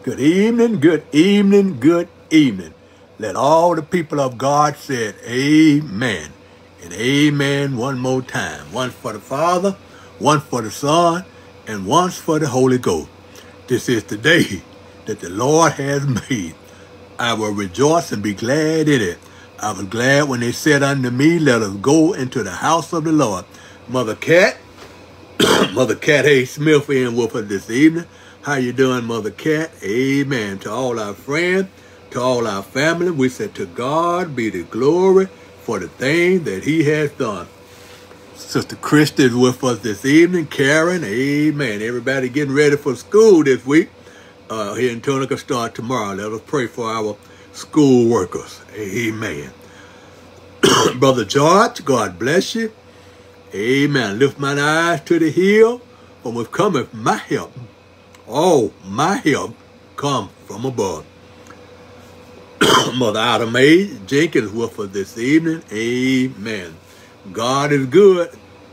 Good evening, good evening, good evening. Let all the people of God say amen and amen one more time. One for the Father, one for the Son, and once for the Holy Ghost. This is the day that the Lord has made. I will rejoice and be glad in it. I was glad when they said unto me, let us go into the house of the Lord. Mother Cat, Mother Cat A. Smith in with us this evening. How you doing, Mother Cat? Amen. To all our friends, to all our family, we say to God be the glory for the thing that he has done. Sister Christy is with us this evening. Karen, amen. Everybody getting ready for school this week. Here in Tunica start tomorrow. Let us pray for our school workers. Amen. Brother George, God bless you. Amen. Lift mine eyes to the hill, from which cometh my help. Oh, my help come from above. Mother Ada Mae Jenkins with us this evening. Amen. God is good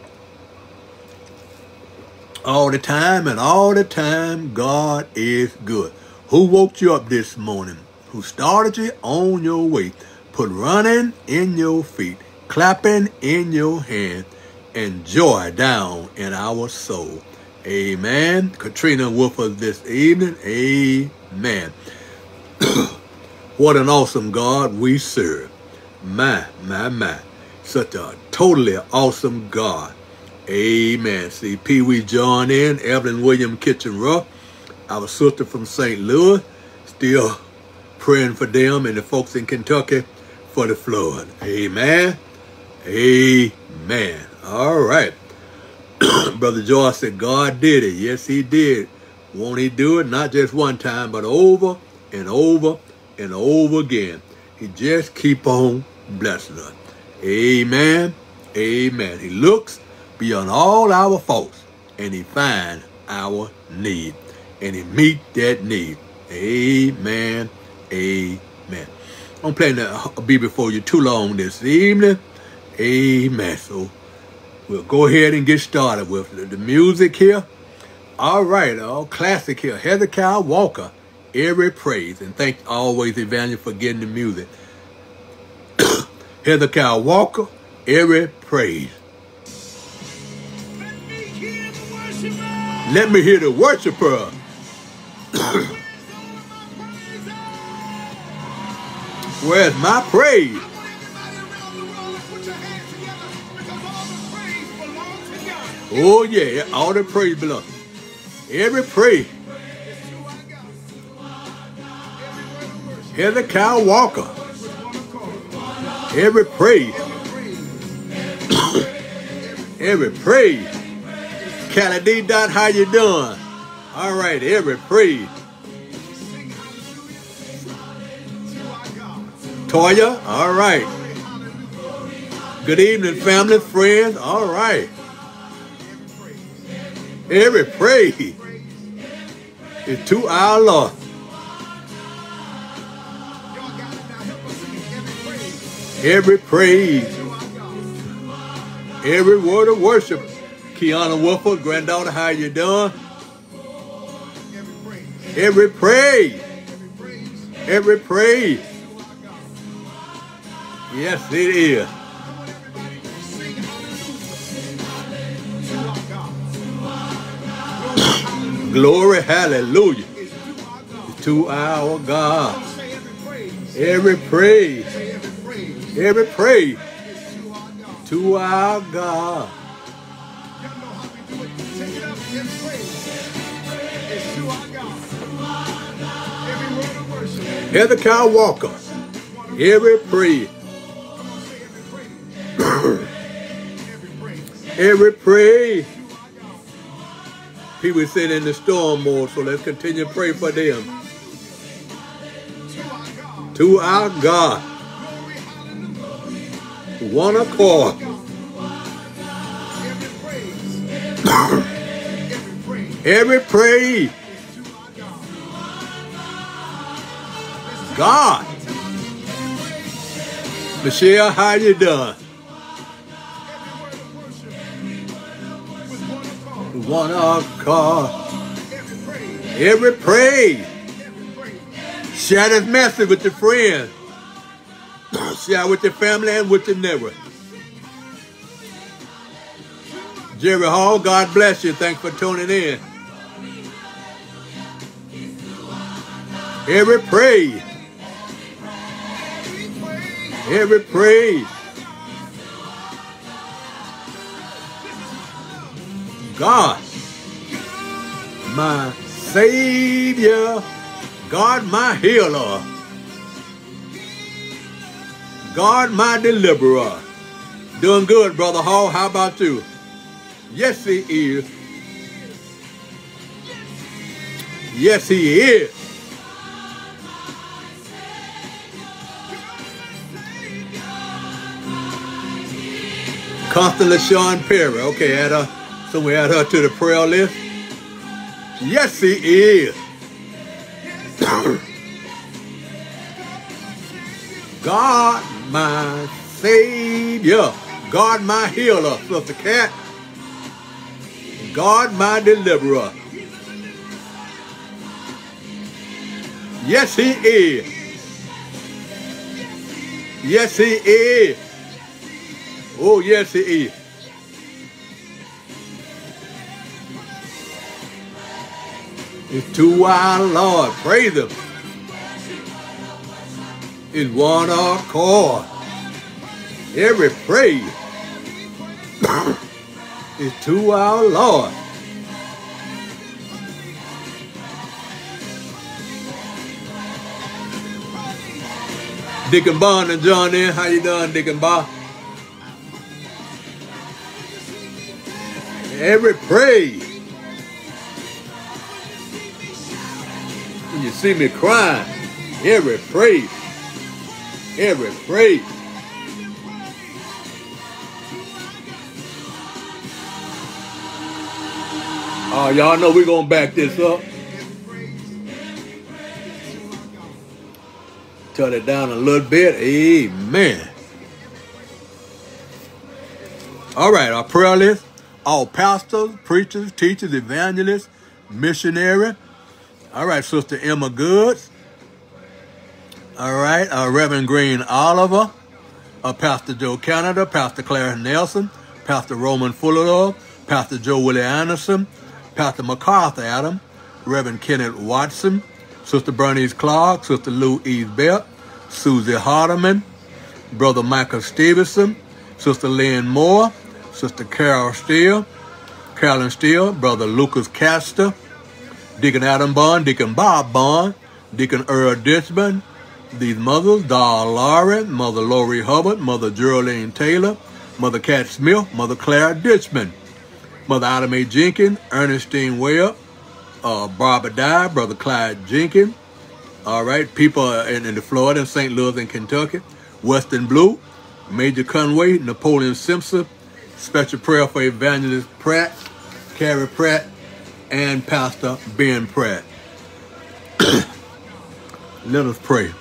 all the time, and all the time God is good. Who woke you up this morning? Who started you on your way? Put running in your feet, clapping in your hand, and joy down in our soul. Amen. Katrina with us this evening. Amen. What an awesome God we serve. My. Such a totally awesome God. Amen. See, Pee Wee John in, Evelyn William Kitchen Ruff, our sister from St. Louis, still praying for them and the folks in Kentucky for the flood. Amen. Amen. All right. Brother George said, God did it. Yes, he did. Won't he do it? Not just one time, but over and over and over again. He just keep on blessing us. Amen. Amen. He looks beyond all our faults, and he finds our need, and he meet that need. Amen. Amen. I'm playing to be before you too long this evening. Amen. So we'll go ahead and get started with the music here. All right, all classic here. Hezekiah Walker, Every Praise. And thanks always, Evangelist, for getting the music. Hezekiah Walker, Every Praise. Let me hear the worshiper. Where's my praise? Oh yeah, all the praise belongs. Every praise. Hezekiah Walker. Every praise. Every praise. Cali D. Dot, how you doing? All right, every praise. Toya, all right. Good evening, family, friends. All right. Every praise is to our Lord. Every praise, every word of worship. Kiana Wolford, granddaughter, how you doing? Every praise, every praise. Yes, it is. Glory, hallelujah, to our God. Every praise, every praise to our God. Hezekiah Walker, every praise. Every praise. People sitting in the storm mode, so let's continue to pray for them. To our God. One accord. Every praise. God. Michelle, how you doing? One accord. Every praise. Share this message with your friends. Share with your family and with your neighbor. Jerry Hall, God bless you. Thanks for tuning in. Every praise. Every praise. God, my Savior. God, my healer. God, my deliverer. Doing good, Brother Hall. How about you? Yes, he is. Yes, he is. Constantly Sean Perry. Okay, add her. So we add her to the prayer list. Yes, he is. God, my Savior. God, my healer, Sister Cat. God, my deliverer. Yes, he is. Yes, he is. Oh, yes, he is. It's to our Lord. Praise him. It's one accord. Every praise is to our Lord. Deacon Bond and John in. How you doing, Deacon Bond? Every praise. When you see me crying, every praise. Every praise. Y'all know we're going to back this up. Turn it down a little bit. Amen. All right, our prayer list. All pastors, preachers, teachers, evangelists, missionary. All right, Sister Emma Goods. All right, Reverend Green Oliver. Pastor Joe Canada, Pastor Claire Nelson, Pastor Roman Fuller, Pastor Joe Willie Anderson, Pastor MacArthur Adam, Reverend Kenneth Watson, Sister Bernice Clark, Sister Lou E. Bell, Susie Hardeman, Brother Michael Stevenson, Sister Lynn Moore, Sister Carolyn Steele, Brother Lucas Castor, Deacon Adam Bond, Deacon Bob Bond, Deacon Earl Ditchman, these mothers, Doll Laurie, Mother Lori Hubbard, Mother Geraldine Taylor, Mother Cat Smith, Mother Clara Ditchman, Mother Adam A. Jenkins, Ernestine Webb, Barbara Dye, Brother Clyde Jenkins. All right, people in the Florida and St. Louis and Kentucky, Weston Blue, Major Conway, Napoleon Simpson. Special prayer for Evangelist Pratt, Carrie Pratt, and Pastor Ben Pratt. Let us pray.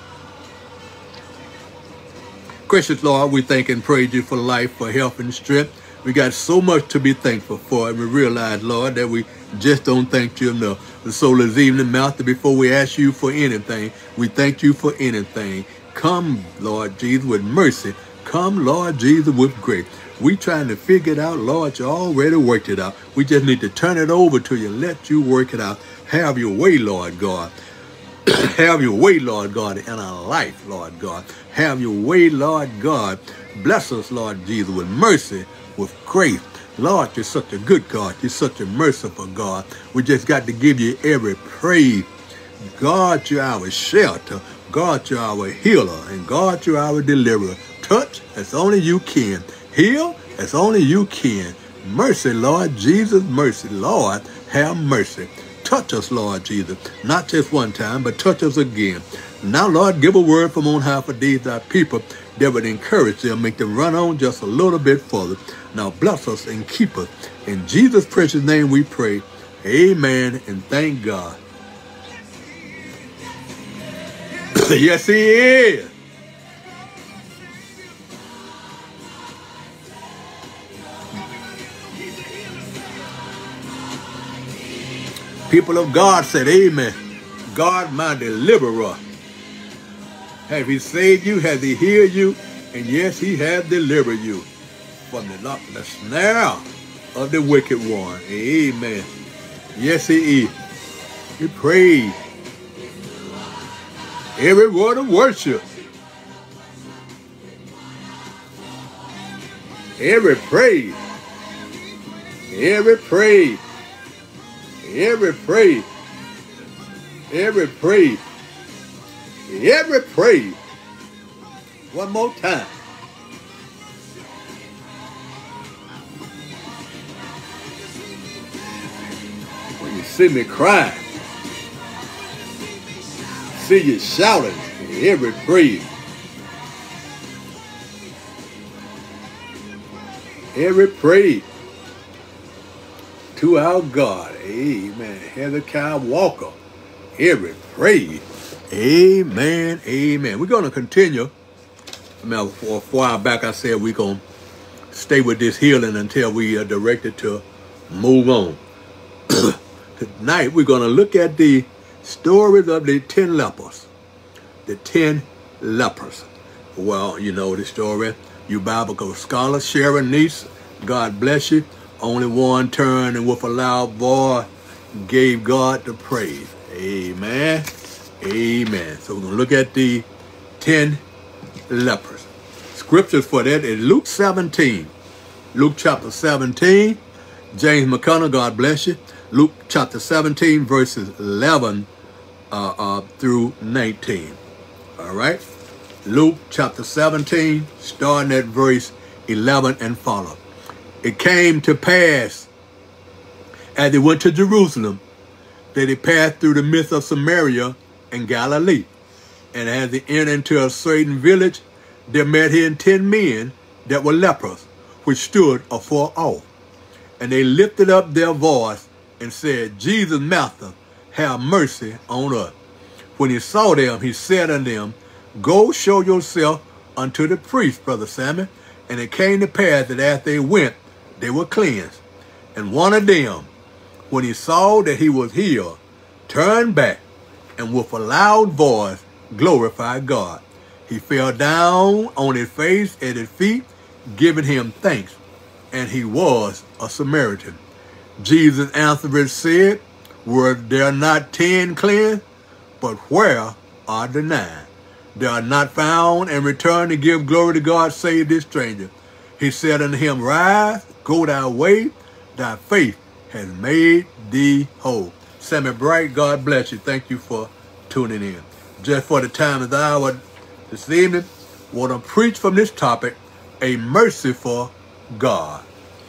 Gracious Lord, we thank and praise you for life, for health and strength. We got so much to be thankful for, and we realize, Lord, that we just don't thank you enough. And so this evening, Master, before we ask you for anything, we thank you for anything. Come, Lord Jesus, with mercy. Come, Lord Jesus, with grace. We trying to figure it out, Lord. You already worked it out. We just need to turn it over to you and let you work it out. Have your way, Lord God. Have your way, Lord God, in our life, Lord God. Have your way, Lord God. Bless us, Lord Jesus, with mercy, with grace. Lord, you're such a good God. You're such a merciful God. We just got to give you every praise. God, you're our shelter. God, you're our healer. And God, you're our deliverer. Touch as only you can. Heal as only you can. Mercy, Lord Jesus, mercy. Lord, have mercy. Touch us, Lord Jesus, not just one time, but touch us again. Now, Lord, give a word from on high for these thy people that would encourage them, make them run on just a little bit further. Now, bless us and keep us. In Jesus' precious name we pray. Amen and thank God. Yes, he is. People of God said, amen. God, my deliverer. Have he saved you? Has he healed you? And yes, he has delivered you from the snare of the wicked one. Amen. Yes, he is. We praise every word of worship. Every praise. Every praise. Every praise. Every praise. Every praise. One more time. When you see me crying, see you shouting, every praise. Every praise to our God. Amen. Hezekiah Walker. Every praise. Amen. Amen. We're going to continue. For a while back, I said we're going to stay with this healing until we are directed to move on. Tonight, we're going to look at the stories of the 10 lepers. The 10 lepers. Well, you know the story. You Bible scholar, Sharon Niece, God bless you. Only one turned and with a loud voice gave God the praise. Amen. Amen. So we're going to look at the 10 lepers. Scriptures for that is Luke 17. Luke chapter 17. James McConnell, God bless you. Luke chapter 17, verses 11 through 19. All right. Luke chapter 17, starting at verse 11 and follow. It came to pass, as they went to Jerusalem, that they passed through the midst of Samaria and Galilee. And as they entered into a certain village, there met him 10 men that were lepers, which stood afar off. And they lifted up their voice and said, Jesus, Master, have mercy on us. When he saw them, he said unto them, Go show yourself unto the priest, Brother Samuel. And it came to pass that as they went, they were cleansed. And one of them, when he saw that he was healed, turned back, and with a loud voice glorified God. He fell down on his face at his feet, giving him thanks. And he was a Samaritan. Jesus answered and said, Were there not 10 cleansed? But where are the 9? They are not found, and return to give glory to God, save this stranger. He said unto him, Rise, go thy way, thy faith has made thee whole. Sammy Bright, God bless you. Thank you for tuning in. Just for the time of the hour this evening, I want to preach from this topic, a merciful God.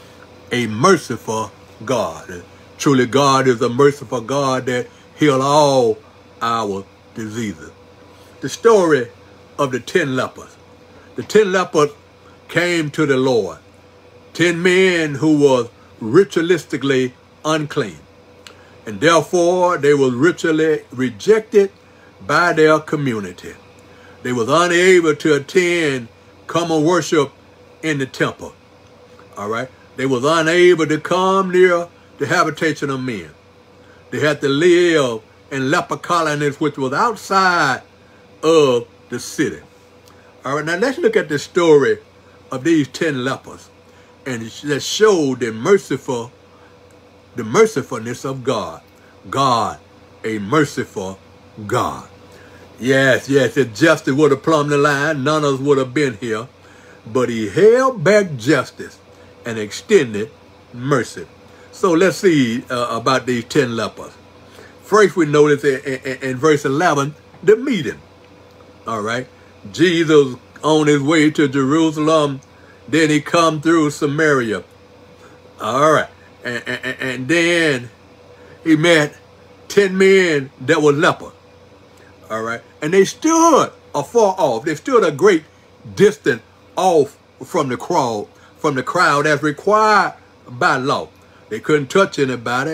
A merciful God. Truly, God is a merciful God that heals all our diseases. The story of the 10 lepers. The 10 lepers came to the Lord. 10 men who were ritualistically unclean. And therefore, they were ritually rejected by their community. They was unable to attend common worship in the temple. All right. They was unable to come near the habitation of men. They had to live in leper colonies which was outside of the city. All right, now let's look at the story of these 10 lepers, and that showed the mercifulness of God. God, a merciful God. Yes, if justice would have plumbed the line, none of us would have been here, but he held back justice and extended mercy. So let's see about these 10 lepers. First, we notice in verse 11, the meeting. All right. Jesus on his way to Jerusalem, then he come through Samaria. All right. And then he met 10 men that were lepers. All right. And they stood afar off. They stood a great distance off from the crowd as required by law. They couldn't touch anybody,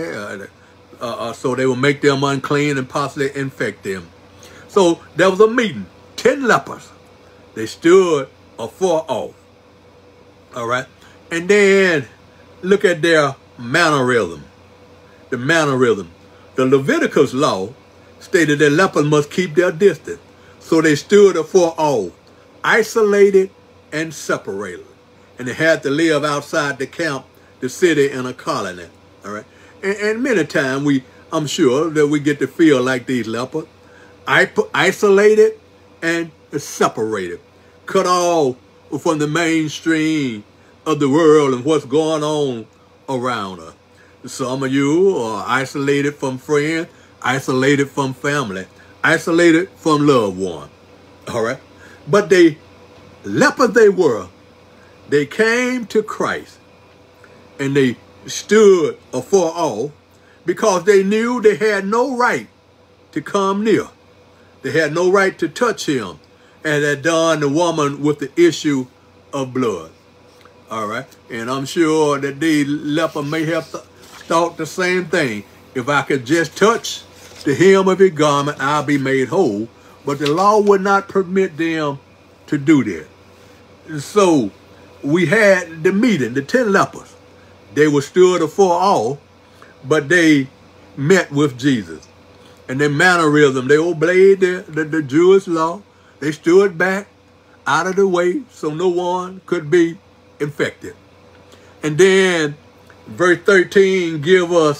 so they would make them unclean and possibly infect them. So there was a meeting. 10 lepers. They stood afar off. All right. And then look at their mannerism. The mannerism. The Leviticus law stated that lepers must keep their distance. So they stood afore all, isolated and separated. And they had to live outside the camp, the city, in a colony. All right. And many times I'm sure that we get to feel like these lepers, isolated and separated, cut off from the mainstream of the world and what's going on around us. Some of you are isolated from friends, isolated from family, isolated from loved ones. All right. But they lepers they were, they came to Christ and they stood afore all because they knew they had no right to come near. They had no right to touch him, and had done the woman with the issue of blood. All right. And I'm sure that the leper may have thought the same thing. If I could just touch the hem of his garment, I'll be made whole. But the law would not permit them to do that. So we had the meeting, the 10 lepers. They were stood afore all, but they met with Jesus. And their mannerism, they obeyed the Jewish law. They stood back out of the way so no one could be infected. And then verse 13 give us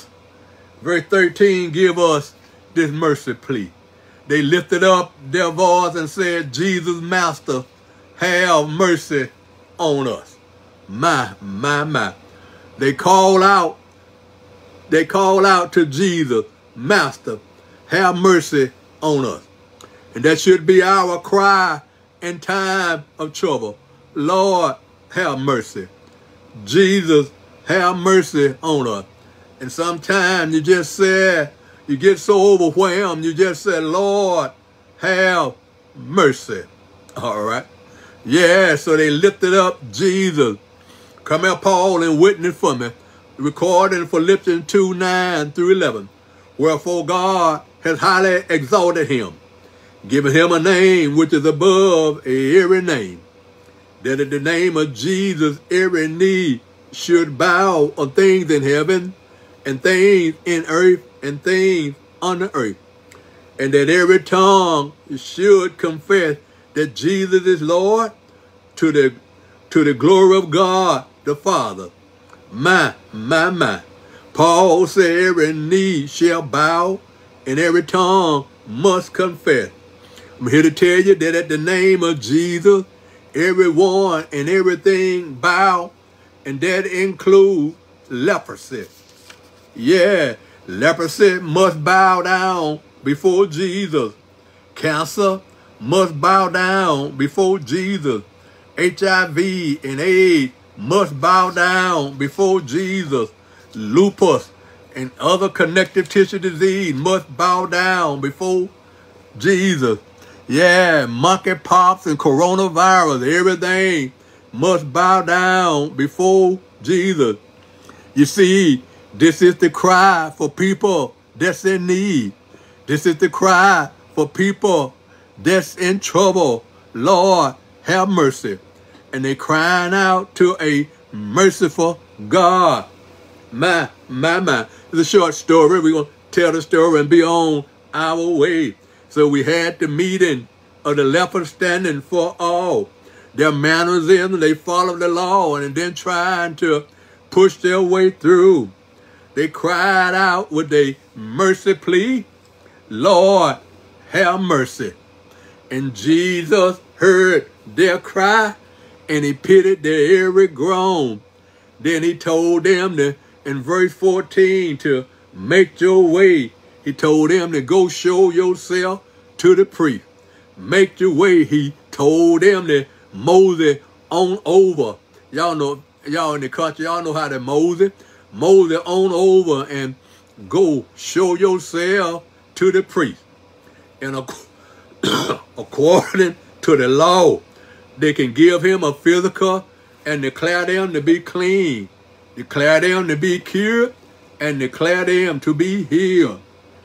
this mercy plea. They lifted up their voice and said, Jesus, Master, have mercy on us. My. They call out to Jesus, Master, have mercy on us. And that should be our cry in time of trouble. Lord, have mercy. Jesus, have mercy on us. And sometimes you just say, you get so overwhelmed, you just say, Lord, have mercy. All right. Yeah, so they lifted up Jesus. Come here, Paul, and witness for me. Recorded in Philippians 2:9-11. Wherefore God has highly exalted him, giving him a name which is above every name, that at the name of Jesus every knee should bow of things in heaven and things in earth and things on the earth, and that every tongue should confess that Jesus is Lord, to the glory of God the Father. My. Paul said every knee shall bow and every tongue must confess. I'm here to tell you that at the name of Jesus, everyone and everything bow, and that includes leprosy. Yeah, leprosy must bow down before Jesus. Cancer must bow down before Jesus. HIV and AIDS must bow down before Jesus. Lupus and other connective tissue disease must bow down before Jesus. Yeah, monkeypox and coronavirus, everything must bow down before Jesus. You see, this is the cry for people that's in need. This is the cry for people that's in trouble. Lord, have mercy. And they crying out to a merciful God. My. It's a short story. We're going to tell the story and be on our way. So we had the meeting of the lepers standing for all. Their mannerism, they followed the law and then trying to push their way through. They cried out with a mercy plea, Lord, have mercy. And Jesus heard their cry and he pitied their every groan. Then he told them to, in verse 14, to make your way. He told them to go show yourself to the priest. Make your way. He told them to Moses on over. Y'all know, y'all in the country, y'all know how to Moses. Moses on over and go show yourself to the priest. And according to the law, they can give him a physical and declare them to be clean, declare them to be cured, and declare them to be healed.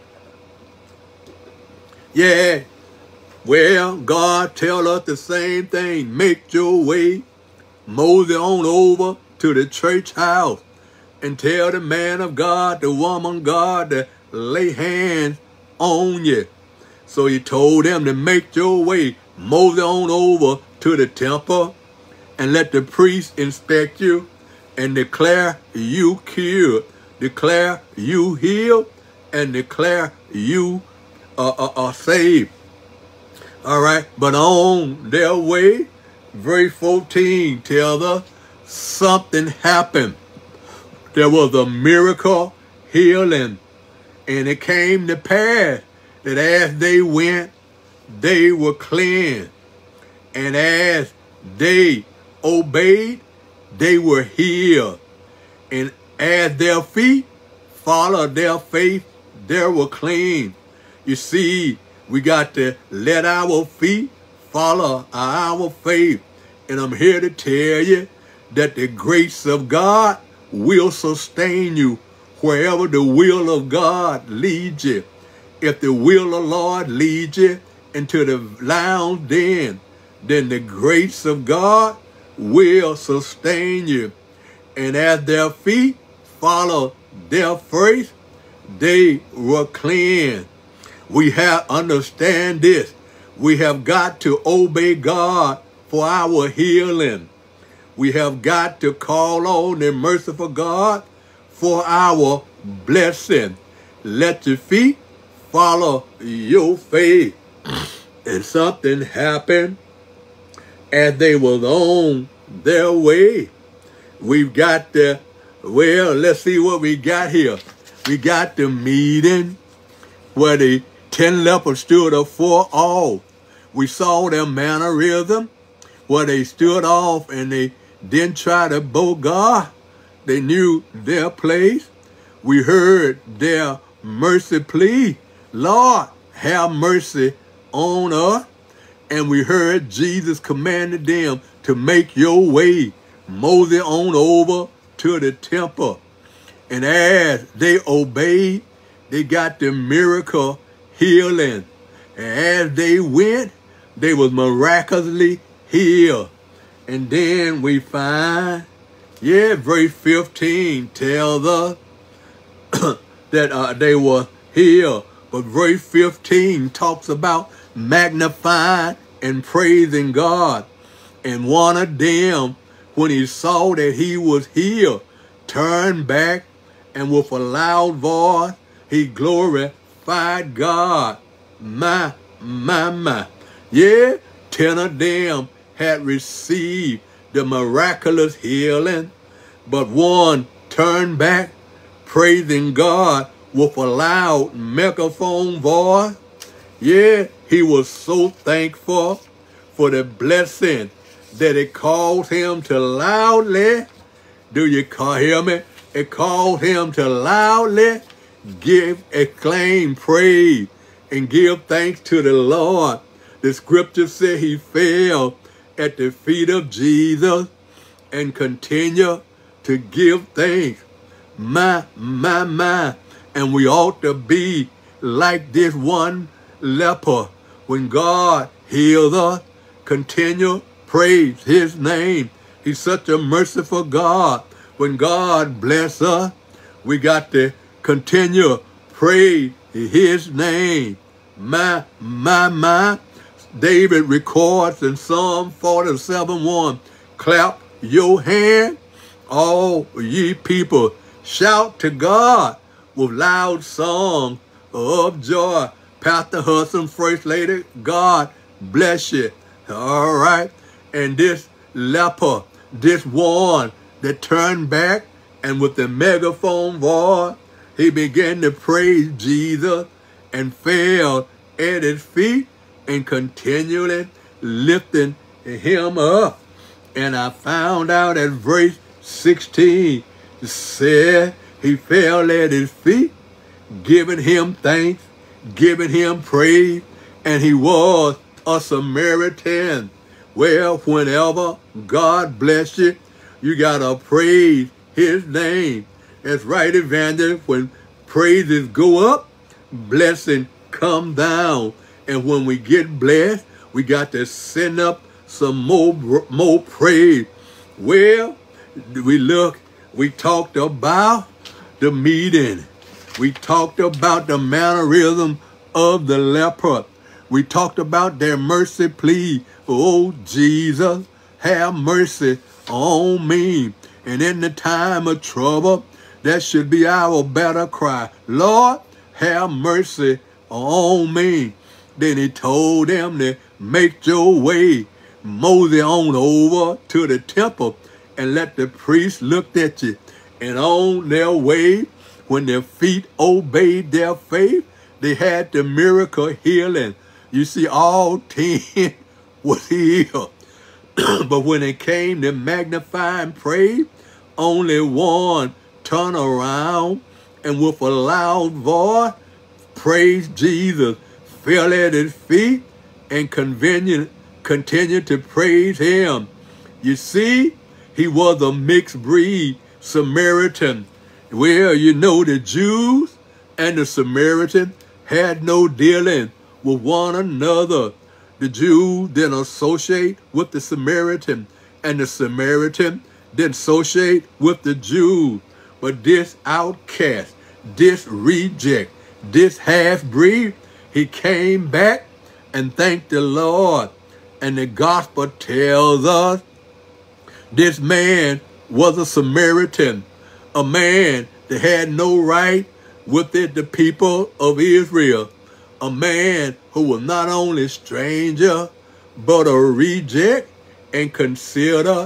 Yeah, well, God tell us the same thing. Make your way, Moses on over to the church house and tell the man of God, the woman of God, to lay hands on you. So he told them to make your way, mosey on over to the temple, and let the priest inspect you and declare you cured, declare you healed, and declare you are saved. All right, but on their way, verse 14 tells us something happened. There was a miracle healing, and it came to pass that as they went, they were cleansed, and as they obeyed, they were healed, and as their feet followed their faith, they were clean. You see, we got to let our feet follow our faith. And I'm here to tell you that the grace of God will sustain you wherever the will of God leads you. If the will of the Lord leads you into the lion's den, then the grace of God will sustain you. And as their feet follow their faith, they were cleansed. We have understand this. We have got to obey God for our healing. We have got to call on the merciful God for our blessing. Let your feet follow your faith. And something happened as they was on their way. We've got the, well, let's see what we got here. We got the meeting where the 10 lepers stood afore all. We saw their mannerism where they stood off and they didn't try to bow God. They knew their place. We heard their mercy plea. Lord, have mercy on us. And we heard Jesus commanded them to make your way, mosey on over to the temple. And as they obeyed, they got the miracle healing. And as they went, they was miraculously healed. And then we find, verse 15 tells us that they were healed. But verse 15 talks about magnifying and praising God. And one of them, when he saw that he was healed, turned back, and with a loud voice, he glorified God. My. Yeah, 10 of them had received the miraculous healing, but one turned back, praising God with a loud megaphone voice. Yeah, he was so thankful for the blessing that it caused him to loudly, do you hear me? It caused him to loudly acclaim praise and give thanks to the Lord. The scripture said he fell at the feet of Jesus and continued to give thanks. My. And we ought to be like this one leper. When God heals us, continue praise his name. He's such a merciful God. When God bless us, we got to continue praise his name. My. David records in Psalm 47:1, clap your hand, all ye people, shout to God with loud song of joy. Pastor Hudson, First Lady, God bless you. All right. And this leper, this one that turned back, and with the megaphone voice, he began to praise Jesus and fell at his feet and continually lifting him up. And I found out at verse 16, said he fell at his feet, giving him thanks, giving him praise, and he was a Samaritan. Well, whenever God bless you, you got to praise his name. That's right, evangelist. When praises go up, blessing come down. And when we get blessed, we got to send up some more praise. Well, we talked about the meeting. We talked about the mannerism of the leper. We talked about their mercy plea. Oh, Jesus, have mercy on me. And in the time of trouble, that should be our better cry. Lord, have mercy on me. Then he told them to make your way, Moses on over to the temple, and let the priest look at you. And on their way, when their feet obeyed their faith, they had the miracle healing. You see, all 10 was healed. But when it came to magnify and praise, only one turned around and with a loud voice praised Jesus, fell at his feet, and continued to praise him. You see, he was a mixed breed Samaritan. Well, you know, the Jews and the Samaritan had no dealing with one another. The Jews didn't associate with the Samaritan, and the Samaritan didn't associate with the Jews. But this outcast, this reject, this half-breed, he came back and thanked the Lord. And the gospel tells us this man was a Samaritan, a man that had no right with the people of Israel, a man who was not only a stranger, but a reject and considered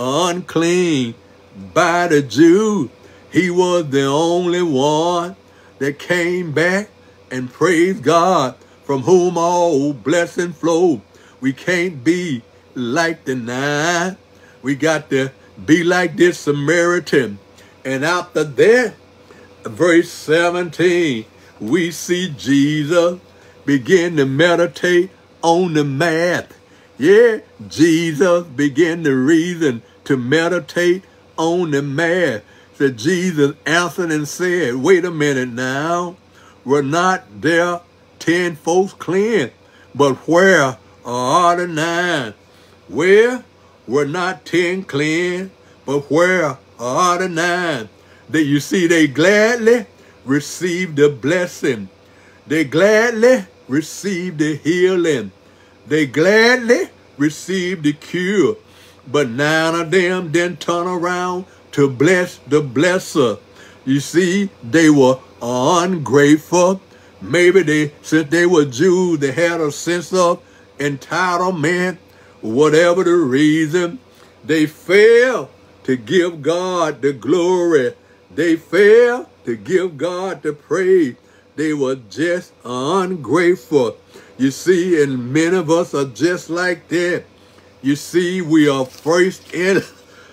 unclean by the Jews. He was the only one that came back and praised God, from whom all blessing flowed. We can't be like the 9. We got to be like this Samaritan. And after that, verse 17, we see Jesus begin to meditate on the math. Yeah, Jesus began to reason, to meditate on the math. So Jesus answered and said, wait a minute now. Were not there 10 folks cleansed? But where are the 9? Where were not 10 cleansed? But where are the 9? That you see, they gladly received the blessing. They gladly received the healing. They gladly received the cure. But 9 of them didn't turn around to bless the blesser. You see, they were ungrateful. Maybe since they were Jews, they had a sense of entitlement. Whatever the reason, they failed to give God the glory. They failed to give God the praise. They were just ungrateful. You see, and many of us are just like that. You see, we are first in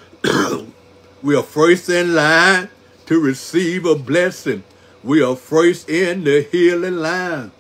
we are first in line to receive a blessing. We are first in the healing line.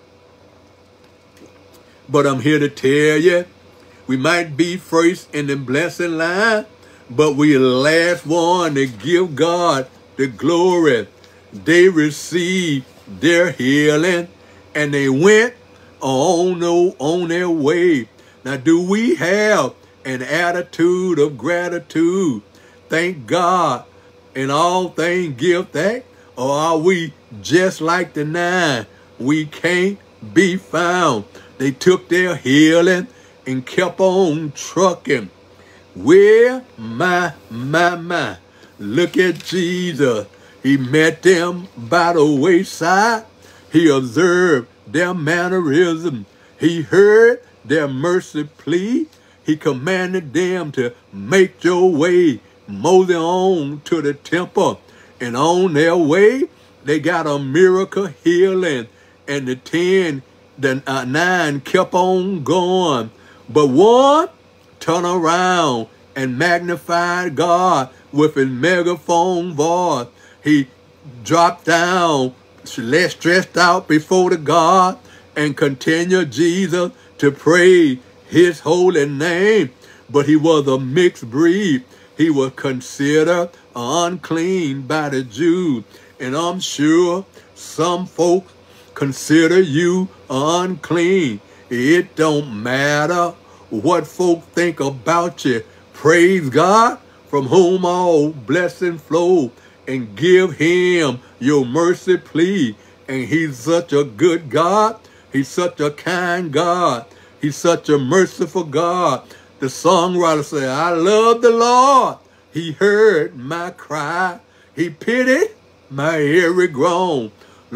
But I'm here to tell you, we might be first in the blessing line, but we are the last one to give God the glory. They received their healing and they went on their way. Now, do we have an attitude of gratitude? Thank God in all things give thanks? Or are we just like the 9? We can't be found. They took their healing and kept on trucking. Well, my. Look at Jesus. He met them by the wayside. He observed their mannerism. He heard their mercy plea. He commanded them to make your way, Moses on to the temple. And on their way, they got a miracle healing. And the 9 kept on going. But one turned around and magnified God with his megaphone voice. He dropped down, less stressed out before the God, and continued Jesus to praise his holy name. But he was a mixed breed. He was considered unclean by the Jews. And I'm sure some folks consider you unclean. It don't matter what folk think about you. Praise God, from whom all blessing flow, and give him your mercy plea. And he's such a good God He's such a kind God. He's such a merciful God. The songwriter said, I love the Lord. He heard my cry. He pitied my every groan.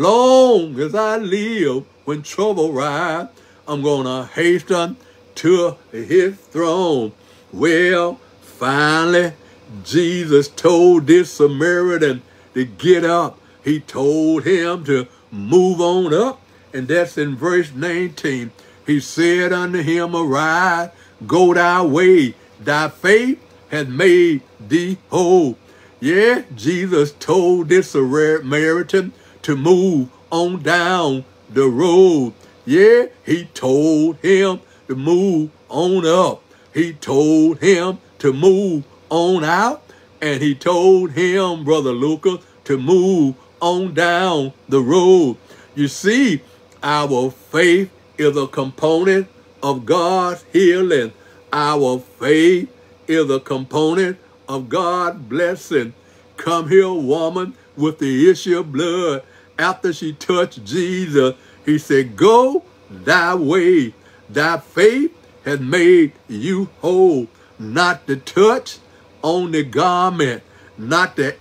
Long as I live, when trouble rise, I'm going to hasten to his throne. Well, finally, Jesus told this Samaritan to get up. He told him to move on up. And that's in verse 19. He said unto him, arise, go thy way. Thy faith hath made thee whole. Yeah, Jesus told this Samaritan to move on down the road. Yeah, he told him to move on up. He told him to move on out. And he told him, Brother Lucas, to move on down the road. You see, our faith is a component of God's healing. Our faith is a component of God's blessing. Come here, woman with the issue of blood. After she touched Jesus, he said, go thy way. Thy faith has made you whole. Not the touch on the garment, not the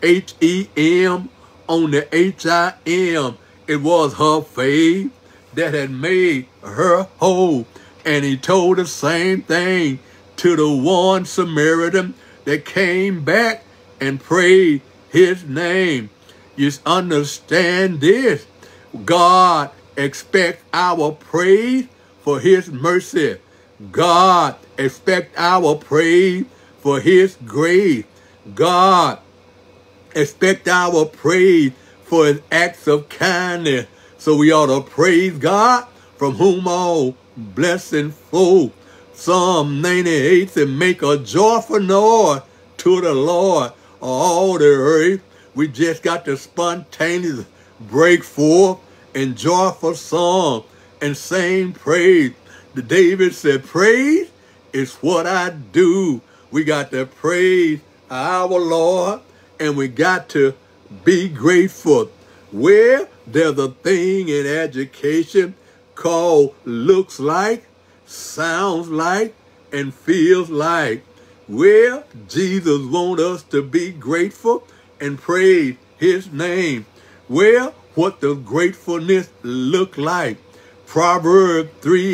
H-E-M on the H-I-M. It was her faith that had made her whole. And he told the same thing to the one Samaritan that came back and prayed his name. You understand this. God expects our praise for his mercy. God expects our praise for his grace. God expects our praise for his acts of kindness. So we ought to praise God, from whom all blessing flow. Psalm 98 said, make a joyful noise to the Lord, all the earth. We just got to spontaneously break forth in joyful song and sing praise. David said, praise is what I do. We got to praise our Lord, and we got to be grateful. Well, there's a thing in education called looks like, sounds like, and feels like. Well, Jesus wants us to be grateful and praise his name. Well, what does gratefulness look like? Proverbs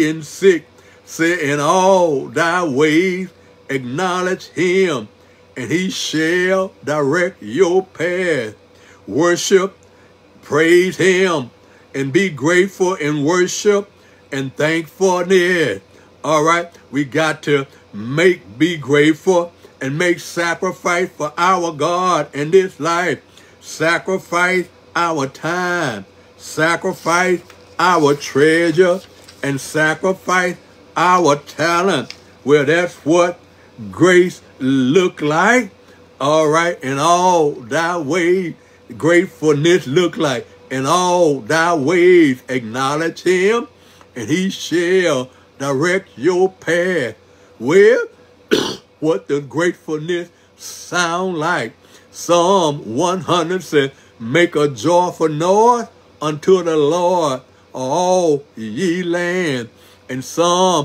3:6 say, in all thy ways acknowledge him, and he shall direct your path. Worship, praise him, and be grateful in worship and thankfulness. All right, we got to be grateful and make sacrifice for our God in this life. Sacrifice our time, sacrifice our treasure, and sacrifice our talent. Well, that's what grace look like. All right, in all thy ways, gratefulness look like. In all thy ways, acknowledge him, and he shall direct your path. Well, what does gratefulness sound like? Psalm 100 says, make a joyful noise unto the Lord, all ye land. And Psalm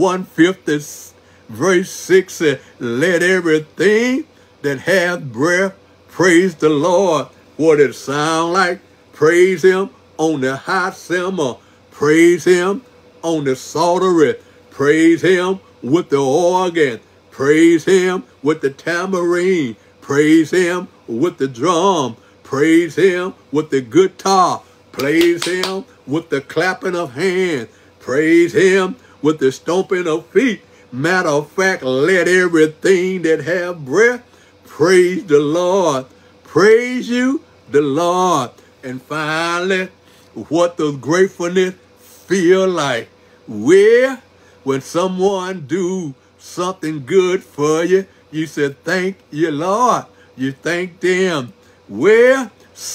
150 verse 6 says, let everything that hath breath praise the Lord. What it sound like? Praise him on the high cymbal. Praise him on the psaltery. Praise him with the organ. Praise him with the tambourine. Praise him with the drum. Praise him with the guitar. Praise him with the clapping of hands. Praise him with the stomping of feet. Matter of fact, let everything that have breath praise the Lord. Praise you, the Lord. And finally, what does gratefulness feel like? Well, when someone do something good for you, you said, thank you, Lord. You thank them. Well,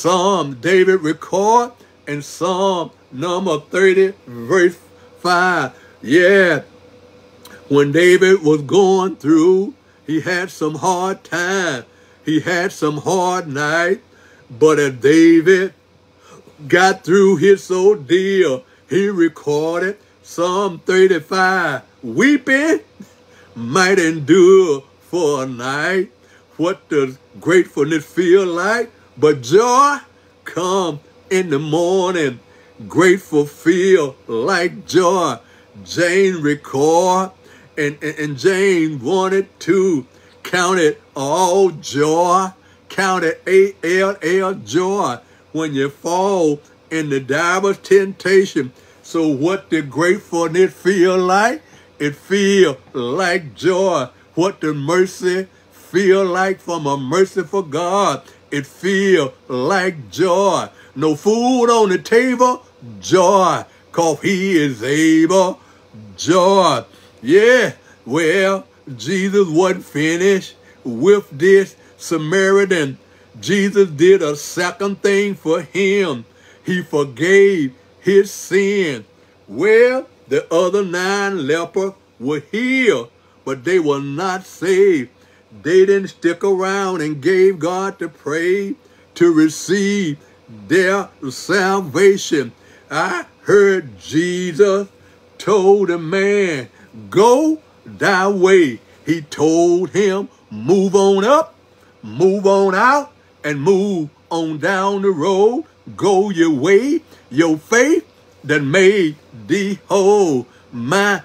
David record in Psalm number 30, verse 5. Yeah, when David was going through, he had some hard time. He had some hard night. But as David got through his ordeal, he recorded Psalm 35. Weeping might endure for a night. What does gratefulness feel like? But joy come in the morning. Grateful feel like joy. Jane record, and Jane wanted to count it all joy. Count it A-L-L joy when you fall in the diver's temptation. So what did gratefulness feel like? It feel like joy. What did mercy feel like from a merciful God? It feel like joy. No food on the table, joy, 'cause he is able, joy. Yeah, well, Jesus wasn't finished with this Samaritan. Jesus did a second thing for him. He forgave his sin. Well, the other 9 lepers were healed, but they were not saved. They didn't stick around and gave God the praise to receive their salvation. I heard Jesus told a man, go thy way. He told him, move on up, move on out, and move on down the road. Go your way, your faith that made thee whole. My.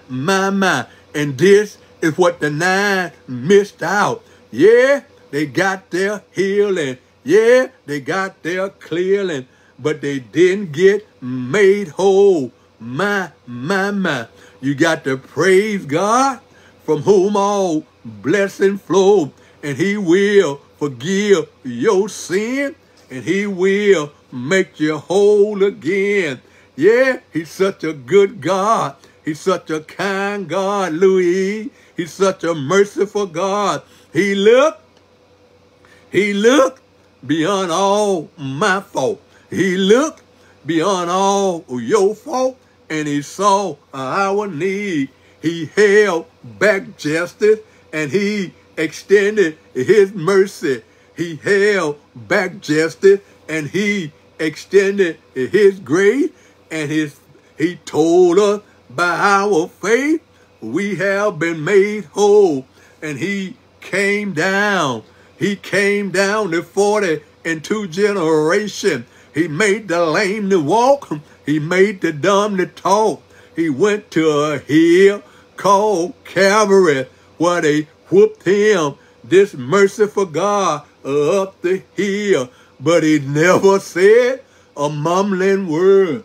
And this is what the 9 missed out. Yeah, they got their healing. Yeah, they got their clearing, but they didn't get made whole. My. You got to praise God, from whom all blessing flow, and he will forgive your sin, and he will make you whole again. Yeah, he's such a good God. He's such a kind God, Louis. He's such a merciful God. He looked beyond all my fault. He looked beyond all your fault, and he saw our need. He held back justice, and he extended his mercy. He held back justice, and he extended his grace, and he told us by our faith we have been made whole. And he came down. He came down to 42 generations. He made the lame to walk. He made the dumb to talk. He went to a hill called Calvary, where they whooped him, this merciful God, up the hill. But he never said a mumbling word.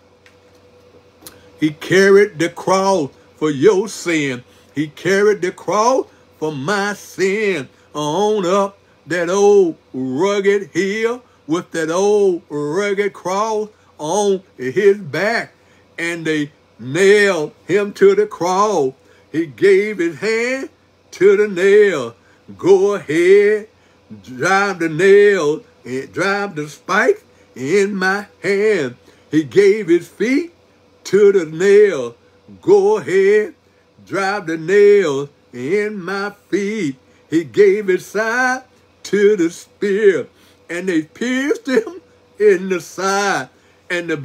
He carried the cross for your sin. He carried the cross for my sin. On up that old rugged hill with that old rugged cross on his back. And they nailed him to the cross. He gave his hand to the nail. Go ahead, drive the nail, drive the spike in my hand. He gave his feet to the nail. Go ahead, drive the nails in my feet. He gave his side to the spear, and they pierced him in the side. And the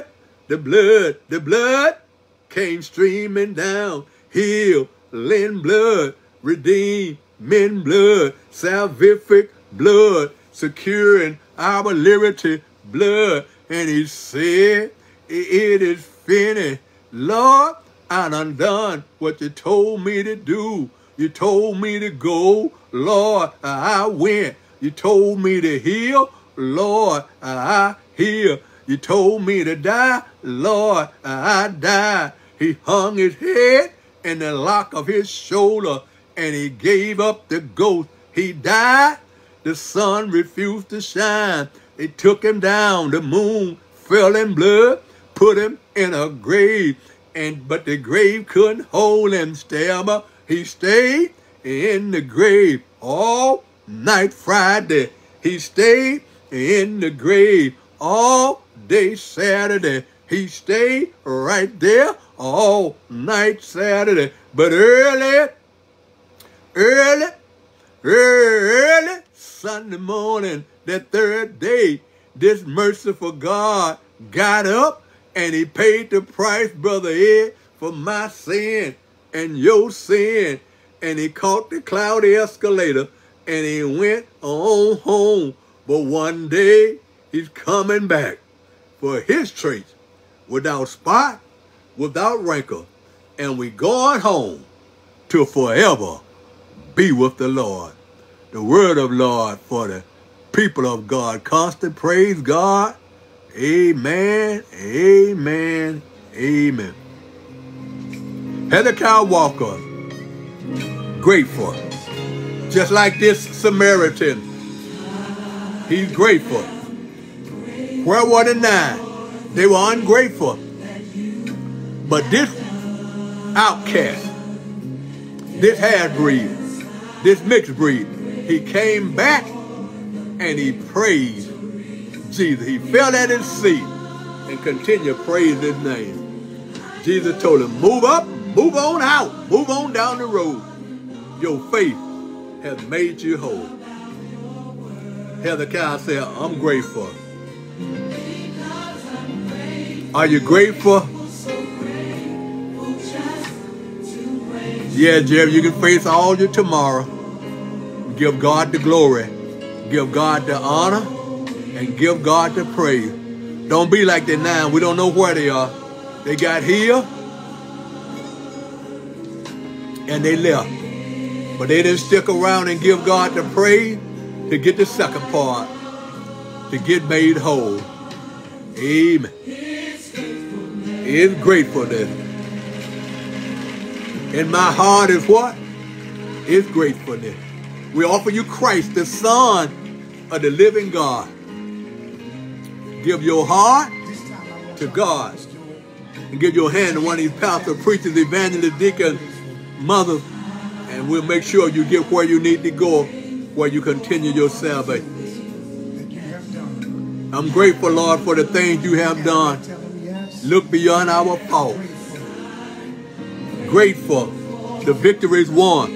blood came streaming down. Healing blood, redeeming blood, salvific blood, securing our liberty blood. And he said, it is finished. Lord, I done what you told me to do. You told me to go. Lord, I went. You told me to heal. Lord, I heal. You told me to die. Lord, I died. He hung his head in the lock of his shoulder, and he gave up the ghost. He died. The sun refused to shine. They took him down. The moon fell in blood, put him in a grave. But the grave couldn't hold him, Stammer. He stayed in the grave all night Friday. He stayed in the grave all day Saturday. He stayed right there all night Saturday. But early Sunday morning, that third day, this merciful God got up And he paid the price, Brother Ed, for my sin and your sin. And he caught the cloudy escalator and he went on home. But one day he's coming back for his church without spot, without wrinkle. And we going home to forever be with the Lord. The word of Lord for the people of God. Constant praise God. Amen, amen, amen. Hezekiah Walker, grateful. Just like this Samaritan, he's grateful. Where were the 9? They were ungrateful. But this outcast, this half-breed, this mixed breed, he came back and he praised Jesus. He fell at his feet and continued to praise his name. Jesus told him, move up, move on out, move on down the road. Your faith has made you whole. Hezekiah said, I'm grateful. Are you grateful? Yeah, Jerry, you can face all your tomorrow. Give God the glory. Give God the honor. And give God the praise. Don't be like the 9. We don't know where they are. They got healed. And they left. But they didn't stick around and give God the praise to get the second part. To get made whole. Amen. It's gratefulness. In my heart is what? It's gratefulness. We offer you Christ, the Son of the living God. Give your heart to God. And give your hand to one of these pastors, preachers, evangelists, deacons, mothers. And we'll make sure you get where you need to go, where you continue your salvation. I'm grateful, Lord, for the things you have done. Look beyond our faults. Grateful. The victory is won.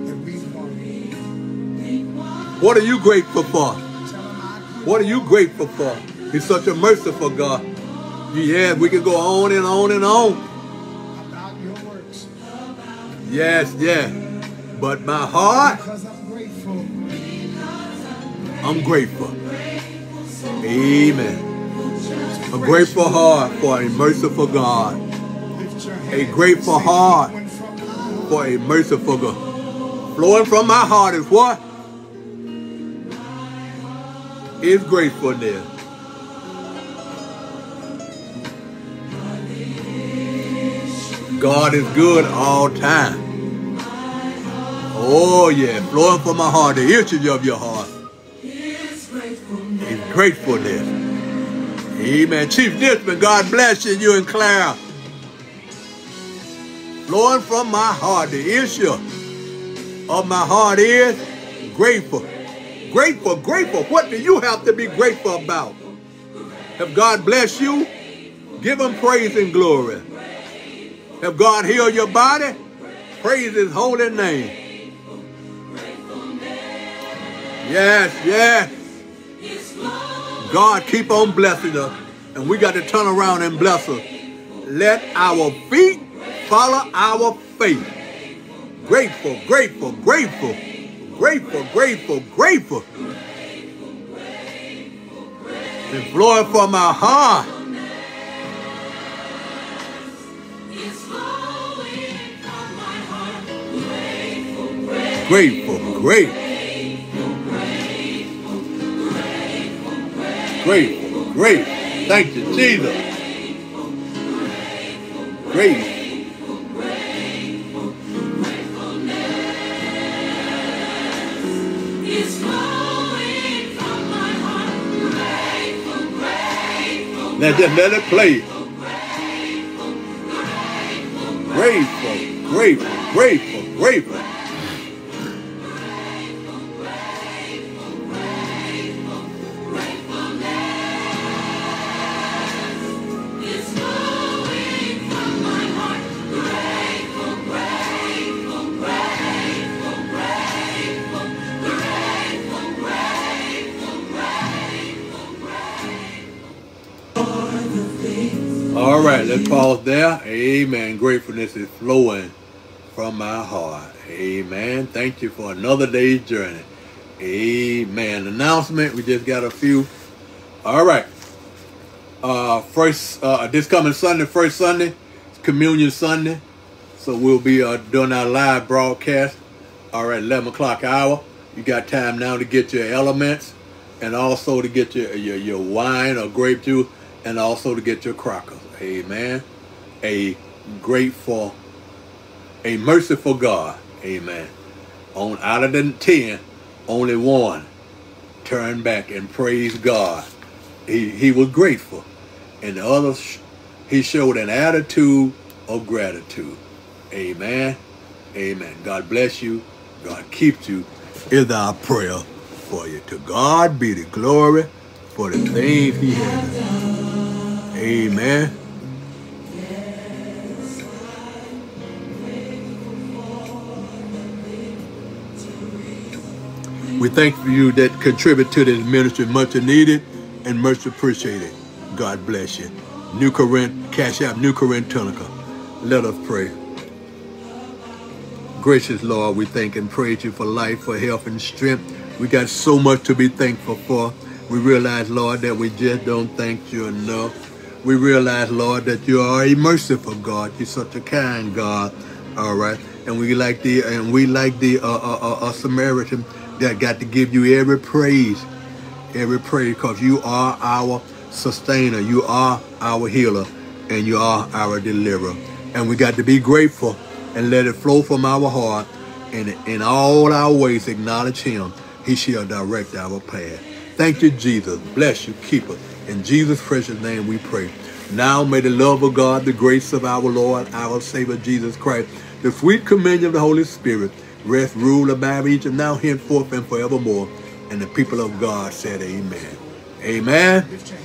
What are you grateful for? What are you grateful for? He's such a merciful God. Yeah, we can go on and on and on. About your works. Yes, yes. But my heart, Because I'm grateful. I'm grateful. Amen. A grateful heart for a merciful God. A grateful heart for a merciful God. Flowing from my heart is what? Is gratefulness. God is good all time. Oh yeah, flowing from my heart, the issues of your heart is gratefulness. Amen. Chief Discipline, God bless you, you and Clara. Flowing from my heart, the issue of my heart is grateful. Grateful, grateful. What do you have to be grateful about? Have God blessed you? Give him praise and glory. Have God healed your body? Praise his holy name. Yes, yes. God keep on blessing us. And we got to turn around and bless us. Let our feet follow our faith. Grateful, grateful, grateful. Grateful, grateful, grateful. And flowing from our heart. Grateful, great. Grateful, great. Thank you, Jesus. Great. Now just let it play. Grateful, grateful, grateful, grateful. All let's pause there. Amen. Gratefulness is flowing from my heart. Amen. Thank you for another day's journey. Amen. Announcement. We just got a few. All right. This coming Sunday, first Sunday, it's Communion Sunday. So we'll be doing our live broadcast. All right, 11 o'clock hour. You got time now to get your elements and also to get your wine or grape juice and also to get your crackers. Amen. A merciful God. Amen. Out of the 10, only one turned back and praised God. He was grateful. And the others, he showed an attitude of gratitude. Amen. Amen. God bless you. God keeps you is our prayer for you. To God be the glory for the things he has done. Amen. We thank you that contribute to this ministry, much needed and much appreciated. God bless you. New Corinth, Cash App, NewCorinthTunica. Let us pray. Gracious Lord, we thank and praise you for life, for health and strength. We got so much to be thankful for. We realize, Lord, that we just don't thank you enough. We realize, Lord, that you are a merciful God. You're such a kind God. All right. And we like the Samaritan that got to give you every praise, because you are our sustainer. You are our healer, and you are our deliverer. And we got to be grateful and let it flow from our heart, and in all our ways acknowledge him. He shall direct our path. Thank you, Jesus. Bless you, keep us. In Jesus' precious name we pray. Now may the love of God, the grace of our Lord, our Savior Jesus Christ, the sweet communion of the Holy Spirit, rest, rule, abide each and now, henceforth, and forevermore. And the people of God said amen. Amen.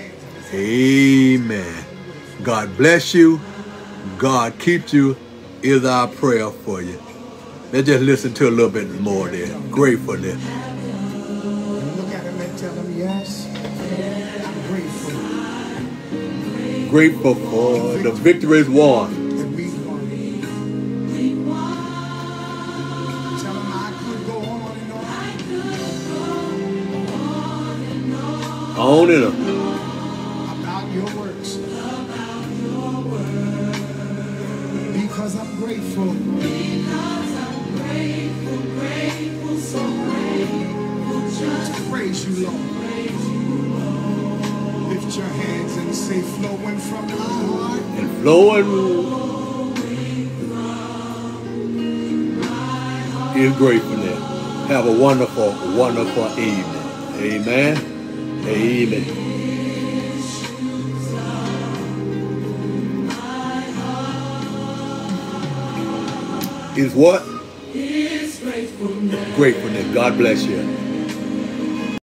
Amen. God bless you. God keeps you is our prayer for you. Let's just listen to a little bit more there. Gratefulness. Look at him and tell him, yes, I'm grateful. Grateful for the victory is won. That we won. Tell him I could go on and on. On and on. About your works. Because I'm grateful. So grateful to praise you, Lord. Lift your hands and say, flowing from my heart. And flowing is gratefulness. Have a wonderful, wonderful evening. Amen. Amen. Is what? Is gratefulness. Gratefulness. God bless you.